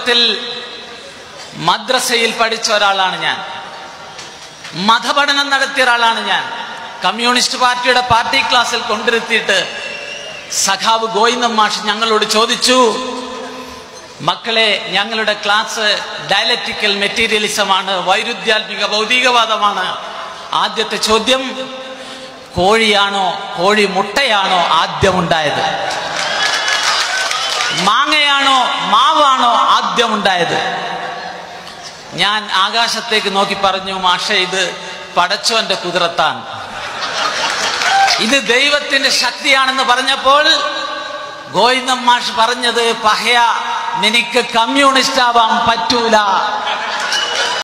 ചെറുപ്പത്തിൽ മദ്രസയിൽ പഠിച്ച ഒരാളാണ് ഞാൻ. മതപഠനം നടത്തിയ ഒരാളാണ് ഞാൻ. കമ്മ്യൂണിസ്റ്റ് പാർട്ടിയുടെ പാർട്ടി ക്ലാസ്സിൽ കൊണ്ടിരുത്തിയിട്ട് സഖാവ് ഗോവിന്ദൻ മാഷ് ഞങ്ങളോട് ചോദിച്ചു, മക്കളെ, ഞങ്ങളുടെ ക്ലാസ് ഡയലക്റ്റിക്കൽ മെറ്റീരിയലിസമാണ്, വൈരുദ്ധ്യാത്മിക ഭൗതികവാദമാണ്. ആദ്യത്തെ ചോദ്യം, കോഴിയാണോ കോഴി മുട്ടയാണോ ആദ്യമുണ്ടായത്? മാങ്ങയാണോ മാവാണോ ആദ്യമുണ്ടായത്? ഞാൻ ആകാശത്തേക്ക് നോക്കി പറഞ്ഞു, മാഷേ, ഇത് പടച്ചോന്റെ കുതിരത്താണ്, ഇത് ദൈവത്തിന്റെ ശക്തിയാണെന്ന് പറഞ്ഞപ്പോൾ ഗോവിന്ദൻ മാഷ് പറഞ്ഞത്, പഹയ, നിനക്ക് കമ്മ്യൂണിസ്റ്റ് ആവാൻ പറ്റൂല,